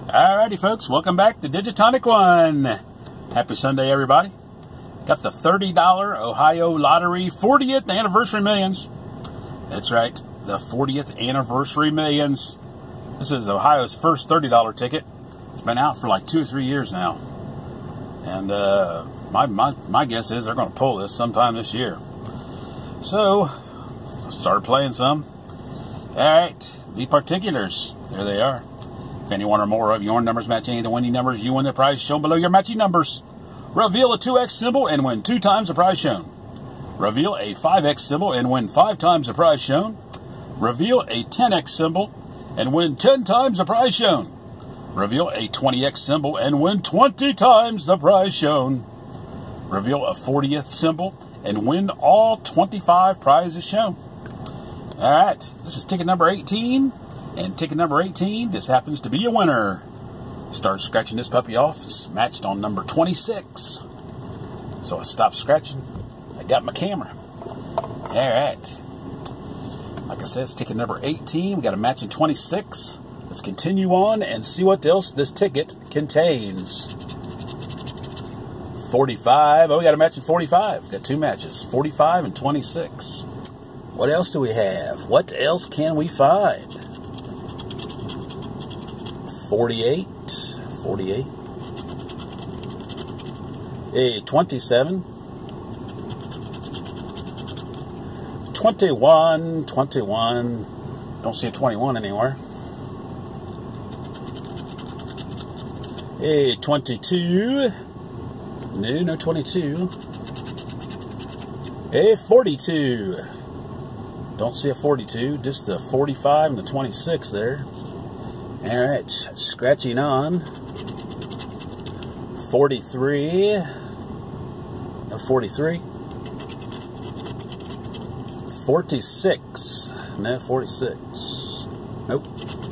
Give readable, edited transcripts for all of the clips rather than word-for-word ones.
Alrighty, folks, welcome back to Digitonic One. Happy Sunday, everybody. Got the $30 Ohio Lottery 40th Anniversary Millions. That's right, the 40th Anniversary Millions. This is Ohio's first $30 ticket. It's been out for like 2 or 3 years now. And my guess is they're going to pull this sometime this year. So, I started playing some. Alright, the particulars. There they are. If any one or more of your numbers match any of the winning numbers, you win the prize shown below your matching numbers. Reveal a 2x symbol and win 2 times the prize shown. Reveal a 5x symbol and win 5 times the prize shown. Reveal a 10x symbol and win 10 times the prize shown. Reveal a 20x symbol and win 20 times the prize shown. Reveal a 40th symbol and win all 25 prizes shown. Alright, this is ticket number 18. And ticket number 18 just happens to be a winner. Start scratching this puppy off. It's matched on number 26. So I stopped scratching. I got my camera. Alright. Like I said, it's ticket number 18. We got a match in 26. Let's continue on and see what else this ticket contains. 45. Oh, we got a match in 45. We got 2 matches. 45 and 26. What else do we have? What else can we find? 48, a 27, 21, don't see a 21 anywhere, a 22, no 22, a 42, don't see a 42, just the 45 and the 26 there. Alright, scratching on. 43. No, 43. 46. No, 46. Nope.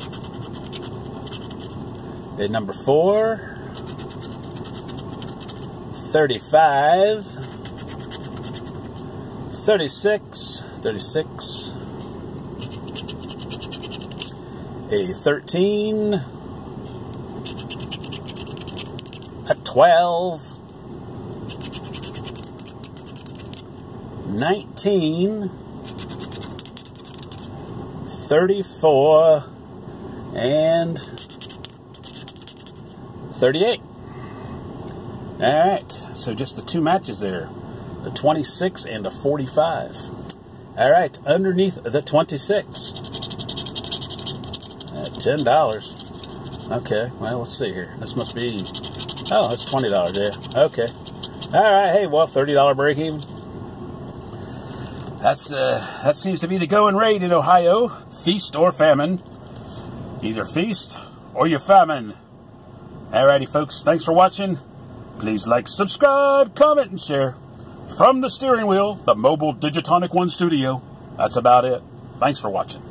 Okay, number 4. 35. 36. 36. A 13, a 12, 19, 34, and 38. Alright, so just the 2 matches there, the 26 and a 45. Alright, underneath the 26. $10. Okay, well, let's see here. This must be... Oh, that's $20 there. Okay. Alright, hey, well, $30 break even. That seems to be the going rate in Ohio. Feast or famine. Either feast or you're famine. Alrighty, folks, thanks for watching. Please like, subscribe, comment, and share. From the steering wheel, the mobile Digitonic One studio. That's about it. Thanks for watching.